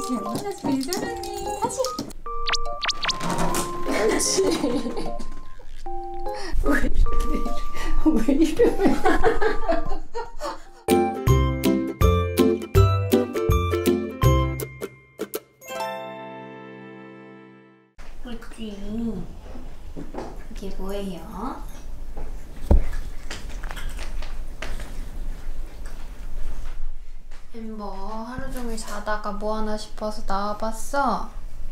얼마나 잘 자랐니. 다시. 그렇지. 왜 이래? 그렇지. 그게 뭐예요? 엠버 하루 종일 자다가 뭐 하나 싶어서 나와봤어.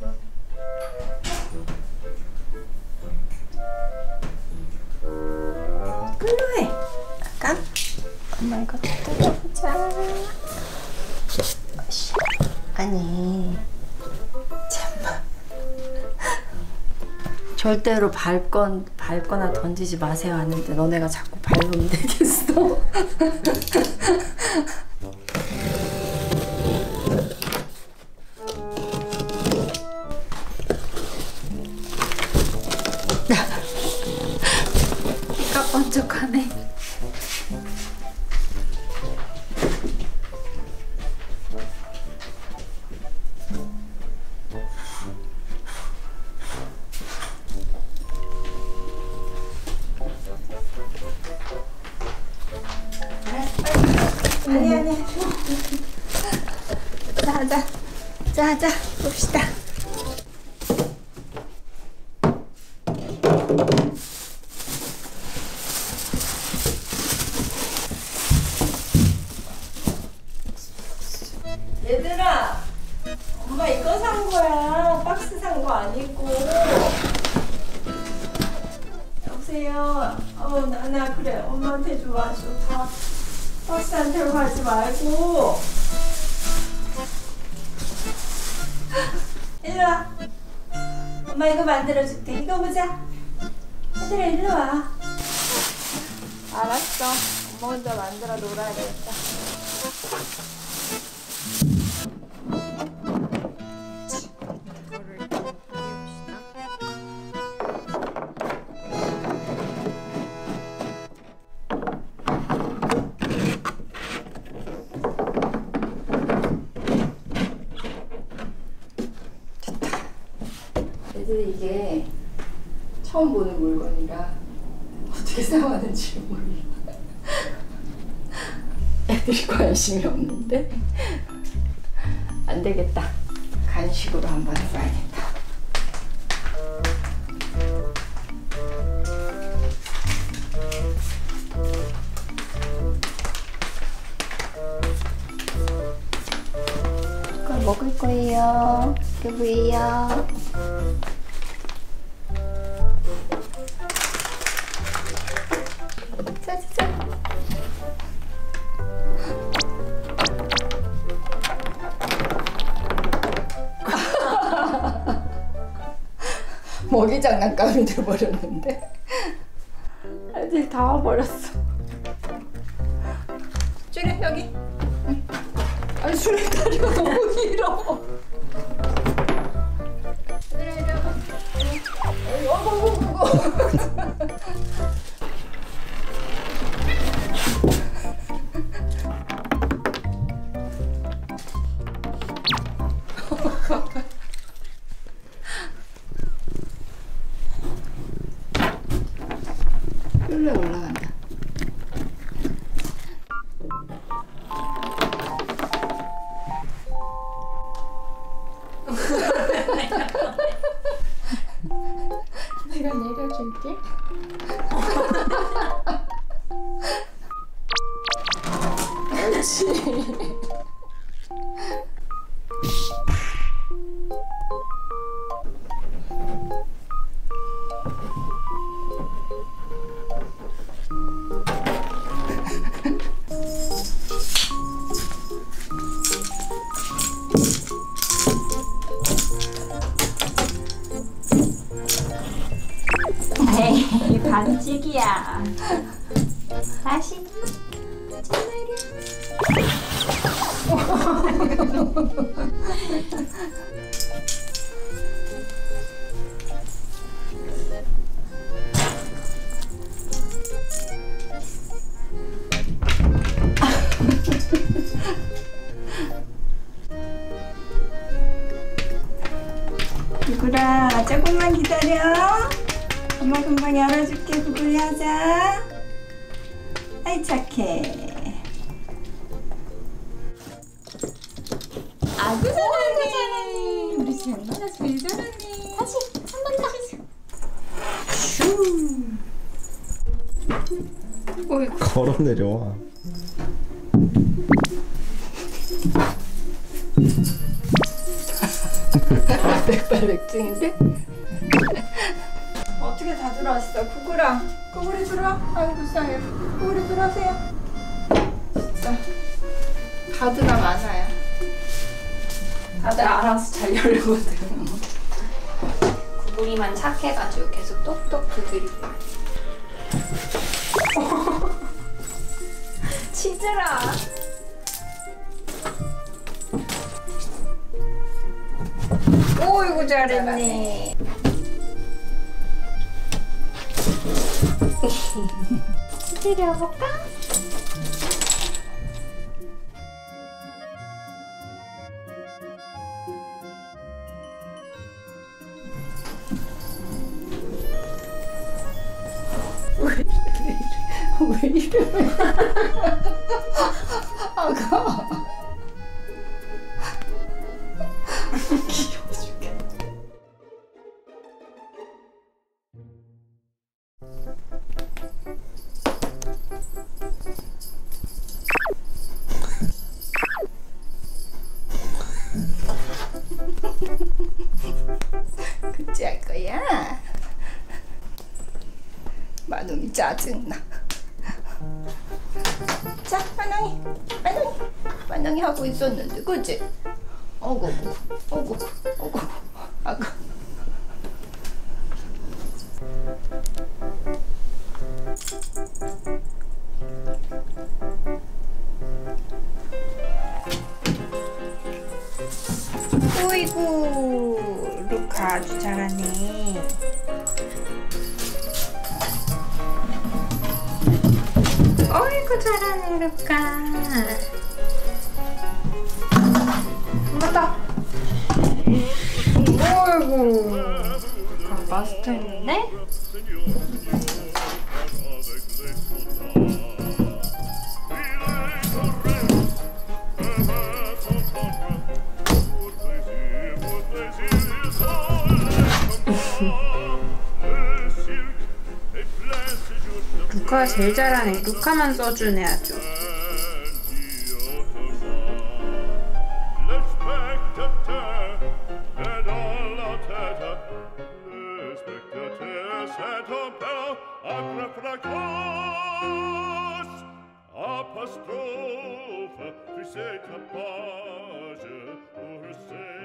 끌로해. 아까? 엄마 이거 뜯어보자. 아니, 참마. 절대로 밟거나 던지지 마세요 하는데 너네가 자꾸 밟으면 되겠어? 번쩍하네. 아니야. 자, 봅시다. 얘들아, 엄마 이거 산 거야. 박스 산 거 아니고. 여보세요. 나 그래. 엄마한테 줘가지고 다 박스한테로 가지 말고. 일로 와. 엄마 이거 만들어줄게. 이거 보자. 얘들아 일로 와. 알았어. 엄마 혼자 만들어 놀아야 되겠다. 애들이 이게 처음 보는 물건이라 어떻게 사용하는지 몰라. 애들이 관심이 없는데 안 되겠다. 간식으로 한번 해봐야겠다. 그걸 먹을 거예요. 그게 뭐예요? 자. 먹이 장난감이 돼버렸는데 애들이 다 와버렸어. 쭈리 여기. 응. 아니 쭈리 다리가 너무 길어. 얘들아 이리 와봐. 어이구. 끌려 올라간다. 내가 내려줄게. 그렇지. 에이, 반칙이야. 다시. 뚜껑 열어줄게. 구구리 하자. 아이 착해. 아구 잘하네. 우리 젤라가 제일 잘하네. 다시 한 번 더. 슈. 어이구. 걸어 내려와. 백발백중인데? 어떻게 다 들어왔어? 구구랑 구구리 들어와. 아이고 싸요. 구구리 들어오세요. 진짜 가드가 많아요. 다들 알아서 잘 열거든. 구구리만 착해가지고 계속 똑똑 두드리고. 치즈라. 오이구 잘했네. 두드려볼까? 왜 이래? 아가. 귀여워 죽겠다. 그치 할 거야? 만웅이 짜증나. 자, 만웅이 하고 있었는데, 그치? 어구, 아가. 오이구, 루카 아주 잘하네. 어이구 잘하네 루카. 한 번 더. 어이구. 마스터인데? 루카가 제일 잘하네. 루카만 써주네 아주. Apostrophe, tu sais ta page, pour